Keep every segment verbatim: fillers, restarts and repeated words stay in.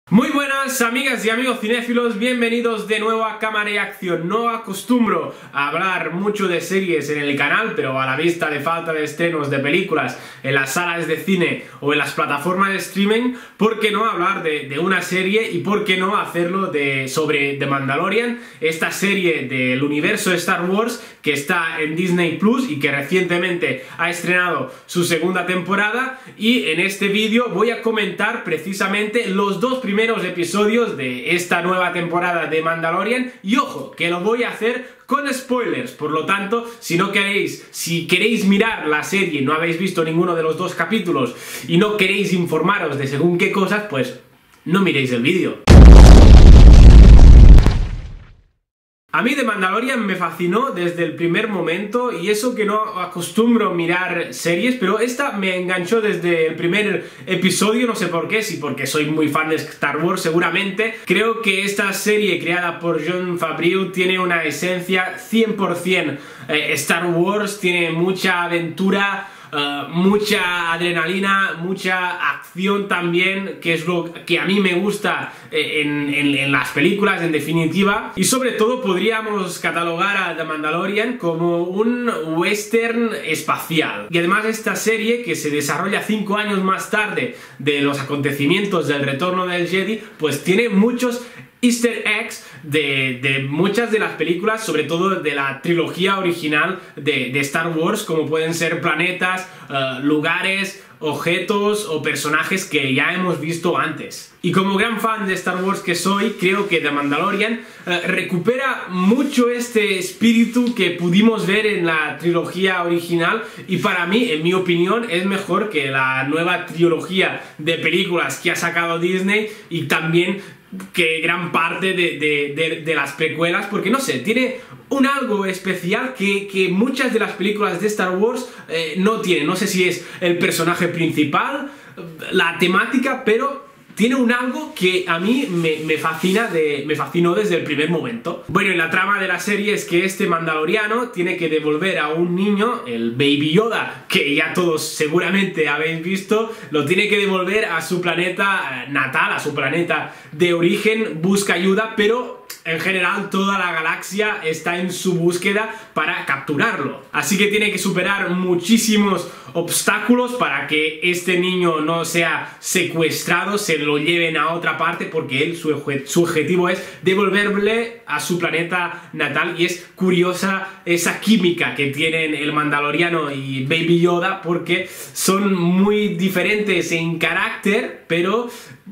Muy buenas amigas y amigos cinéfilos, bienvenidos de nuevo a Cámara y Acción. No acostumbro a hablar mucho de series en el canal, pero a la vista de falta de estrenos de películas en las salas de cine o en las plataformas de streaming, ¿por qué no hablar de, de una serie y por qué no hacerlo de, sobre The Mandalorian? Esta serie del universo de Star Wars que está en Disney Plus y que recientemente ha estrenado su segunda temporada, y en este vídeo voy a comentar precisamente los dos primeros episodios de esta nueva temporada de Mandalorian, y ojo, que lo voy a hacer con spoilers. Por lo tanto, si no queréis, si queréis mirar la serie, no habéis visto ninguno de los dos capítulos y no queréis informaros de según qué cosas, pues no miréis el vídeo. A mí The Mandalorian me fascinó desde el primer momento, y eso que no acostumbro mirar series, pero esta me enganchó desde el primer episodio, no sé por qué, si porque soy muy fan de Star Wars seguramente. Creo que esta serie creada por Jon Favreau tiene una esencia cien por cien eh, Star Wars, tiene mucha aventura, Uh, mucha adrenalina, mucha acción también, que es lo que a mí me gusta eh, en, en, en las películas, en definitiva. Y sobre todo podríamos catalogar a The Mandalorian como un western espacial. Y además esta serie, que se desarrolla cinco años más tarde de los acontecimientos del Retorno del Jedi, pues tiene muchos Easter eggs de, de muchas de las películas, sobre todo de la trilogía original de, de Star Wars, como pueden ser planetas, uh, lugares, objetos o personajes que ya hemos visto antes. Y como gran fan de Star Wars que soy, creo que The Mandalorian uh, recupera mucho este espíritu que pudimos ver en la trilogía original, y para mí, en mi opinión, es mejor que la nueva trilogía de películas que ha sacado Disney, y también que gran parte de, de, de, de las precuelas, porque no sé, tiene un algo especial que, que muchas de las películas de Star Wars eh, no tienen. No sé si es el personaje principal, la temática, pero tiene un algo que a mí me, me fascina, de, me fascinó desde el primer momento. Bueno, y la trama de la serie es que este mandaloriano tiene que devolver a un niño, el Baby Yoda, que ya todos seguramente habéis visto, lo tiene que devolver a su planeta natal, a su planeta de origen. Busca ayuda, pero en general toda la galaxia está en su búsqueda para capturarlo. Así que tiene que superar muchísimos obstáculos para que este niño no sea secuestrado, se lo lleven a otra parte, porque él, su, su objetivo es devolverle a su planeta natal. Y es curiosa esa química que tienen el mandaloriano y Baby Yoda, porque son muy diferentes en carácter, pero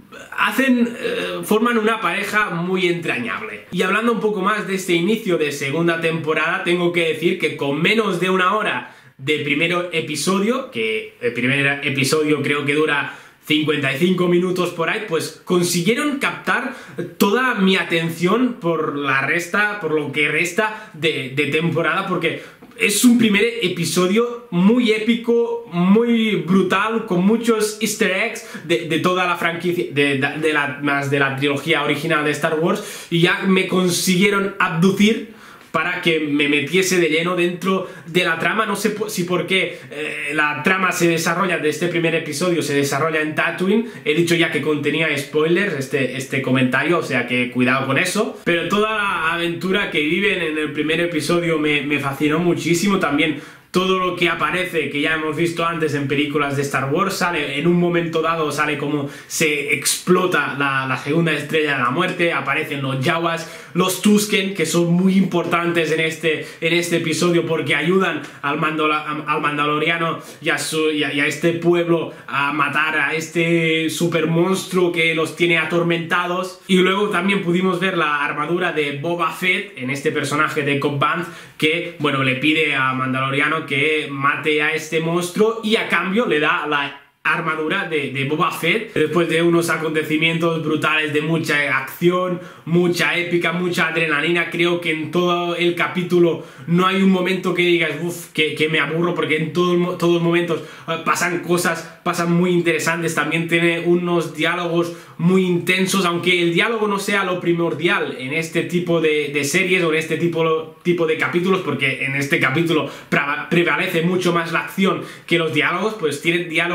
hacen, eh, forman una pareja muy entrañable. Y hablando un poco más de este inicio de segunda temporada, tengo que decir que con menos de una hora de primer episodio, que el primer episodio creo que dura cincuenta y cinco minutos por ahí, pues consiguieron captar toda mi atención por la resta, por lo que resta de, de temporada, porque es un primer episodio muy épico, muy brutal, con muchos easter eggs de, de toda la franquicia, de, de, de la, más de la trilogía original de Star Wars, y ya me consiguieron abducir para que me metiese de lleno dentro de la trama. No sé si por qué eh, la trama se desarrolla, de este primer episodio, se desarrolla en Tatooine. He dicho ya que contenía spoilers este, este comentario, o sea que cuidado con eso. Pero toda la aventura que viven en el primer episodio me, me fascinó muchísimo. También todo lo que aparece, que ya hemos visto antes en películas de Star Wars, sale en un momento dado, sale como se explota la, la segunda estrella de la muerte, aparecen los Jawas, los Tusken, que son muy importantes en este, en este episodio, porque ayudan al, Mandala, al Mandaloriano y a, su, y, a, y a este pueblo a matar a este super monstruo que los tiene atormentados. Y luego también pudimos ver la armadura de Boba Fett, en este personaje de Cobb Vanth, que, bueno, le pide a Mandaloriano que mate a este monstruo, y a cambio le da la armadura de, de Boba Fett, después de unos acontecimientos brutales de mucha acción, mucha épica, mucha adrenalina. Creo que en todo el capítulo no hay un momento que digas uff, que, que me aburro, porque en todo, todos los momentos uh, pasan cosas, pasan muy interesantes. También tiene unos diálogos muy intensos, aunque el diálogo no sea lo primordial en este tipo de, de series o en este tipo, tipo de capítulos, porque en este capítulo prevalece mucho más la acción que los diálogos. Pues tiene diálogos también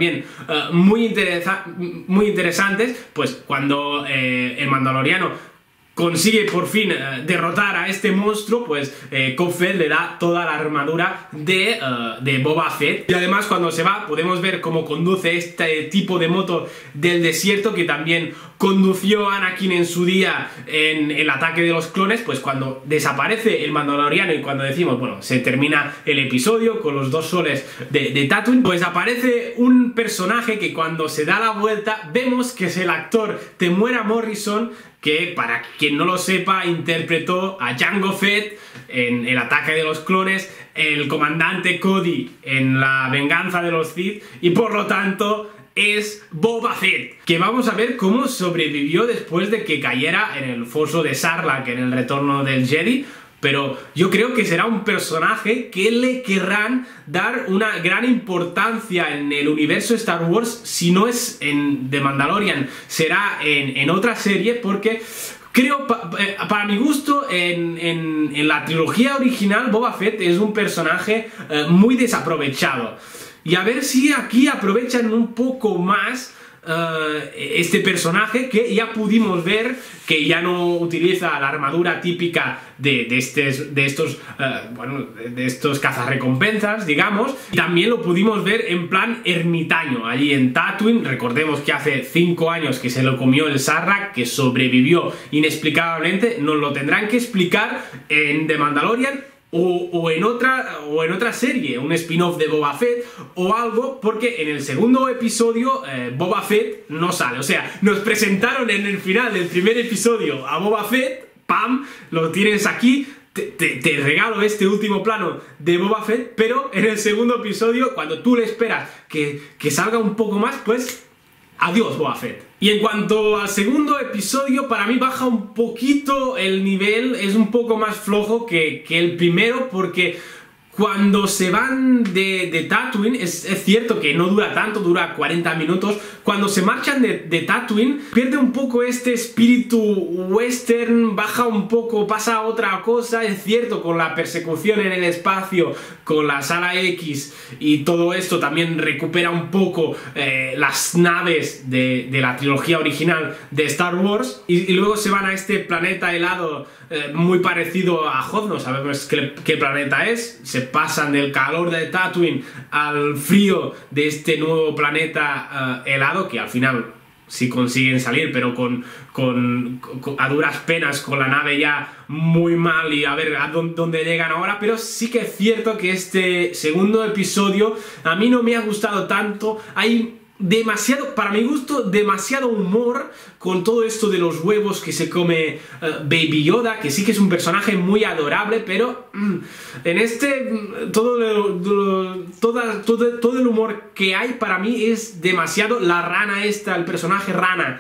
también uh, muy, interesa muy interesantes, pues cuando eh, el Mandaloriano consigue por fin uh, derrotar a este monstruo, pues eh, Cobb Fett le da toda la armadura de, uh, de Boba Fett. Y además cuando se va podemos ver cómo conduce este tipo de moto del desierto que también condució Anakin en su día en el ataque de los clones. Pues cuando desaparece el Mandaloriano y cuando decimos, bueno, se termina el episodio con los dos soles de, de Tatooine, pues aparece un personaje que cuando se da la vuelta vemos que es el actor Temuera Morrison, que para quien no lo sepa interpretó a Jango Fett en el ataque de los clones, el comandante Cody en la venganza de los Sith y por lo tanto es Boba Fett, que vamos a ver cómo sobrevivió después de que cayera en el foso de Sarlacc en el retorno del Jedi. Pero yo creo que será un personaje que le querrán dar una gran importancia en el universo Star Wars. Si no es en The Mandalorian, será en, en otra serie, porque creo, pa, para mi gusto, en, en, en la trilogía original Boba Fett es un personaje eh, muy desaprovechado. Y a ver si aquí aprovechan un poco más Uh, este personaje, que ya pudimos ver que ya no utiliza la armadura típica de, de, estes, de estos uh, bueno, de estos cazarrecompensas, digamos. Y también lo pudimos ver en plan ermitaño allí en Tatooine. Recordemos que hace cinco años que se lo comió el Sarlacc, que sobrevivió inexplicablemente. Nos lo tendrán que explicar en The Mandalorian O, o, en otra, o en otra serie, un spin-off de Boba Fett o algo, porque en el segundo episodio eh, Boba Fett no sale. O sea, nos presentaron en el final del primer episodio a Boba Fett, ¡pam!, lo tienes aquí, te, te, te regalo este último plano de Boba Fett, pero en el segundo episodio, cuando tú le esperas que, que salga un poco más, pues adiós Boba Fett. Y en cuanto al segundo episodio, para mí baja un poquito el nivel, es un poco más flojo que, que el primero, porque cuando se van de, de Tatooine, es, es cierto que no dura tanto, dura cuarenta minutos, cuando se marchan de, de Tatooine, pierde un poco este espíritu western, baja un poco, pasa a otra cosa. Es cierto, con la persecución en el espacio, con la Sala X y todo esto, también recupera un poco eh, las naves de, de la trilogía original de Star Wars, y, y luego se van a este planeta helado eh, muy parecido a Hoth, no sabemos qué, qué planeta es. Se pasan del calor de Tatooine al frío de este nuevo planeta uh, helado, que al final sí consiguen salir, pero con, con, con a duras penas, con la nave ya muy mal, y a ver a dónde, dónde llegan ahora. Pero sí que es cierto que este segundo episodio a mí no me ha gustado tanto. Hay demasiado, para mi gusto, demasiado humor con todo esto de los huevos que se come uh, Baby Yoda, que sí que es un personaje muy adorable, pero mm, en este mm, todo, lo, lo, toda, todo, todo el humor que hay para mí es demasiado. La rana esta, el personaje rana,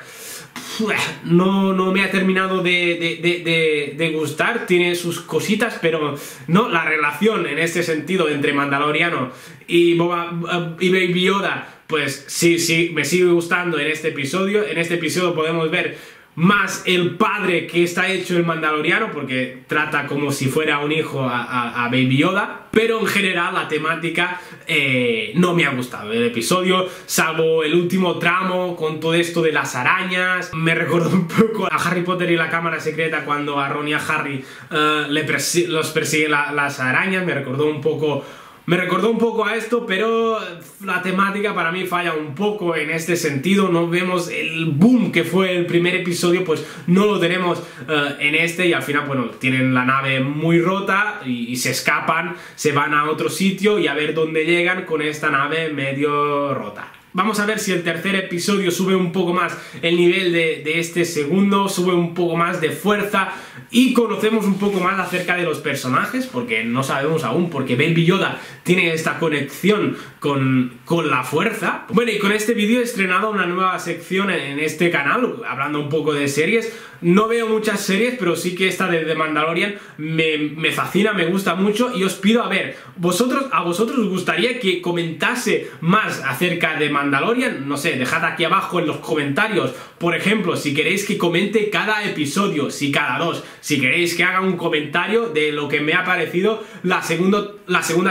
no, no me ha terminado de, de, de, de, de gustar. Tiene sus cositas, pero no, la relación en este sentido entre Mandaloriano y, Boba, uh, y Baby Yoda, pues sí, sí, me sigue gustando en este episodio. En este episodio podemos ver más el padre que está hecho el Mandaloriano, porque trata como si fuera un hijo a, a, a Baby Yoda. Pero en general la temática eh, no me ha gustado el episodio, salvo el último tramo con todo esto de las arañas. Me recordó un poco a Harry Potter y la cámara secreta, cuando a Ron y a Harry uh, le persi los persiguen la, las arañas. Me recordó un poco... Me recordó un poco a esto, pero la temática para mí falla un poco en este sentido. No vemos el boom que fue el primer episodio, pues no lo tenemos uh, en este, y al final, bueno, tienen la nave muy rota y, y se escapan, se van a otro sitio y a ver dónde llegan con esta nave medio rota. Vamos a ver si el tercer episodio sube un poco más el nivel de, de este segundo, sube un poco más de fuerza y conocemos un poco más acerca de los personajes, porque no sabemos aún, porque Baby Yoda tiene esta conexión con, con la fuerza. Bueno, y con este vídeo he estrenado una nueva sección en este canal, hablando un poco de series. No veo muchas series, pero sí que esta de The Mandalorian me, me fascina, me gusta mucho, y os pido, a ver, vosotros, a vosotros os gustaría que comentase más acerca de Mandalorian. No sé, dejad aquí abajo en los comentarios, por ejemplo, si queréis que comente cada episodio, si cada dos, si queréis que haga un comentario de lo que me ha parecido la, segundo, la segunda temporada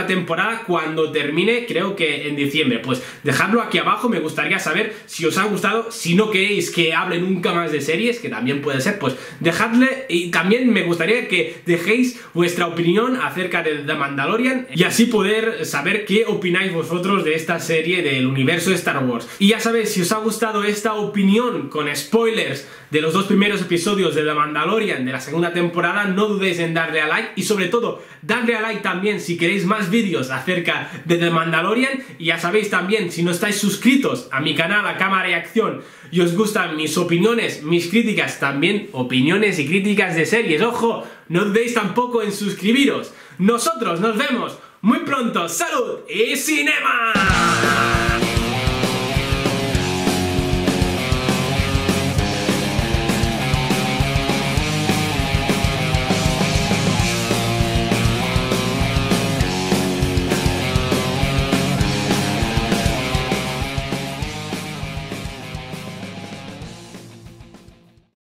temporada cuando termine, creo que en diciembre. Pues dejadlo aquí abajo, me gustaría saber si os ha gustado. Si no queréis que hable nunca más de series, que también puede ser, pues dejadle. Y también me gustaría que dejéis vuestra opinión acerca de The Mandalorian y así poder saber qué opináis vosotros de esta serie del universo de Star Wars. Y ya sabéis, si os ha gustado esta opinión con spoilers de los dos primeros episodios de The Mandalorian de la segunda temporada, no dudéis en darle a like y sobre todo darle a like también si queréis más vídeos acerca de The Mandalorian. Y ya sabéis también, si no estáis suscritos a mi canal a Cámara y Acción y os gustan mis opiniones, mis críticas, también opiniones y críticas de series, ojo, no dudéis tampoco en suscribiros. Nosotros nos vemos muy pronto. ¡Salud y cinema!